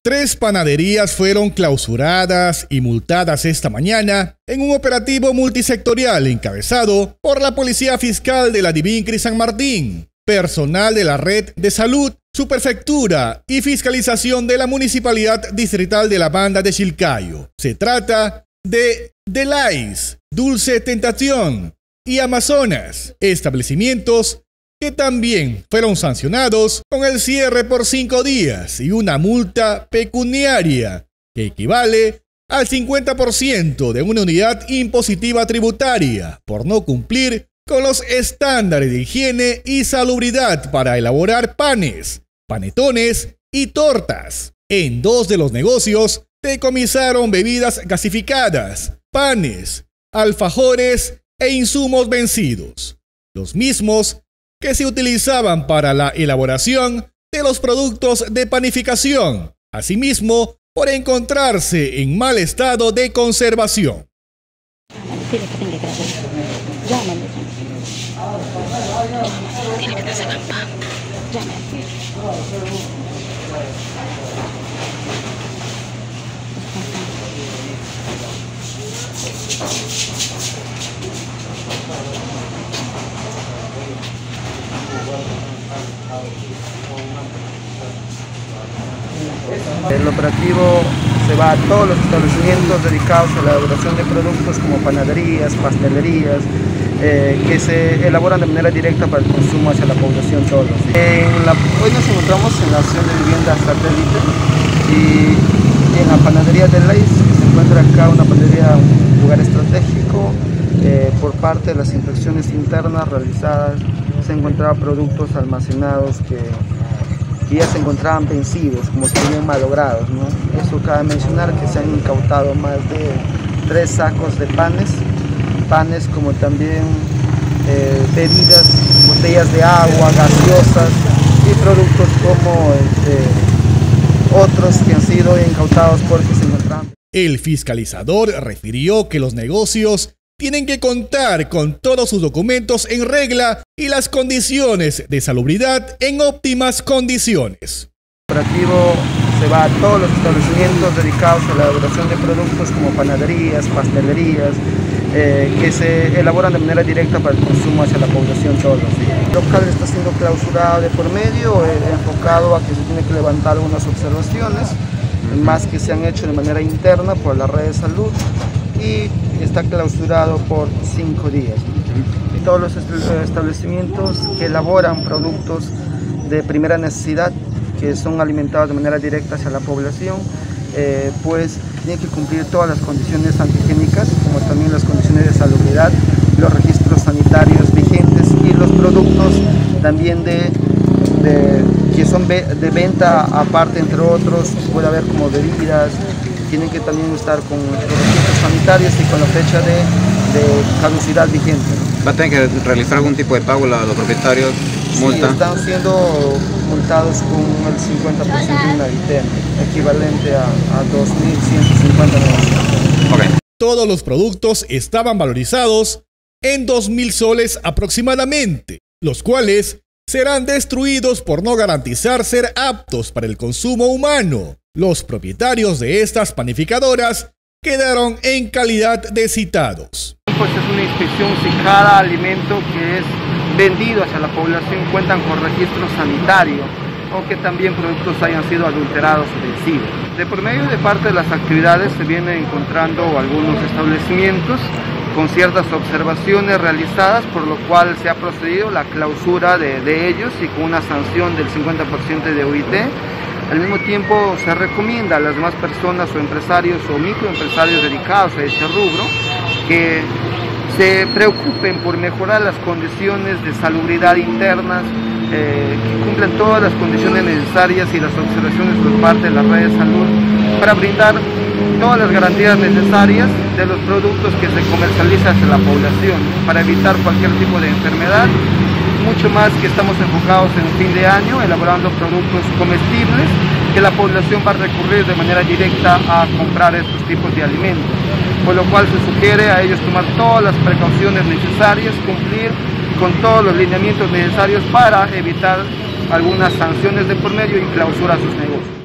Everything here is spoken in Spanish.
3 panaderías fueron clausuradas y multadas esta mañana en un operativo multisectorial encabezado por la Policía Fiscal de la Divincri San Martín, personal de la Red de Salud, Subprefectura y Fiscalización de la Municipalidad Distrital de la Banda de Chilcayo. Se trata de Delais, Dulce Tentación y Amazonas, establecimientos que también fueron sancionados con el cierre por 5 días y una multa pecuniaria que equivale al 50% de una unidad impositiva tributaria por no cumplir con los estándares de higiene y salubridad para elaborar panes, panetones y tortas. En 2 de los negocios decomisaron bebidas gasificadas, panes, alfajores e insumos vencidos, los mismos que se utilizaban para la elaboración de los productos de panificación, asimismo por encontrarse en mal estado de conservación. El operativo se va a todos los establecimientos dedicados a la elaboración de productos como panaderías, pastelerías, que se elaboran de manera directa para el consumo hacia la población todos los días. Hoy nos encontramos en la acción de vivienda satélite y en la panadería de Delais, que se encuentra acá una panadería, un lugar estratégico. Por parte de las inspecciones internas realizadas se encontraban productos almacenados que ya se encontraban vencidos, como que venían malogrados, ¿no? Eso cabe mencionar que se han incautado más de 3 sacos de panes como también bebidas, botellas de agua, gaseosas y productos como otros que han sido incautados porque se encontraban. El fiscalizador refirió que los negocios tienen que contar con todos sus documentos en regla y las condiciones de salubridad en óptimas condiciones. El operativo se va a todos los establecimientos dedicados a la elaboración de productos como panaderías, pastelerías, que se elaboran de manera directa para el consumo hacia la población todos los días. El local está siendo clausurado de por medio, enfocado a que se tiene que levantar algunas observaciones, más que se han hecho de manera interna por la red de salud, y está clausurado por 5 días. Y todos los establecimientos que elaboran productos de primera necesidad, que son alimentados de manera directa hacia la población, pues tienen que cumplir todas las condiciones antihigiénicas, como también las condiciones de salubridad, los registros sanitarios vigentes y los productos también que son de venta aparte, entre otros, puede haber como bebidas, tienen que también estar con los registros sanitarios y con la fecha de caducidad vigente. ¿Va a tener que realizar algún tipo de pago a los propietarios? ¿Multa? Sí, están siendo multados con el 50% de una ITEM, equivalente a 2.150 dólares. Okay. Todos los productos estaban valorizados en 2.000 soles aproximadamente, los cuales serán destruidos por no garantizar ser aptos para el consumo humano. Los propietarios de estas panificadoras quedaron en calidad de citados. Pues es una inspección si cada alimento que es vendido hacia la población cuentan con registro sanitario o que también productos hayan sido adulterados o vencidos. De por medio de parte de las actividades se vienen encontrando algunos establecimientos con ciertas observaciones realizadas, por lo cual se ha procedido la clausura de ellos y con una sanción del 50% de UIT. Al mismo tiempo se recomienda a las demás personas o empresarios o microempresarios dedicados a este rubro que se preocupen por mejorar las condiciones de salubridad internas, que cumplan todas las condiciones necesarias y las observaciones por parte de la red de salud para brindar todas las garantías necesarias de los productos que se comercializan hacia la población, para evitar cualquier tipo de enfermedad. Mucho más que estamos enfocados en fin de año, elaborando productos comestibles que la población va a recurrir de manera directa a comprar estos tipos de alimentos, por lo cual se sugiere a ellos tomar todas las precauciones necesarias, cumplir con todos los lineamientos necesarios para evitar algunas sanciones de por medio y clausura a sus negocios.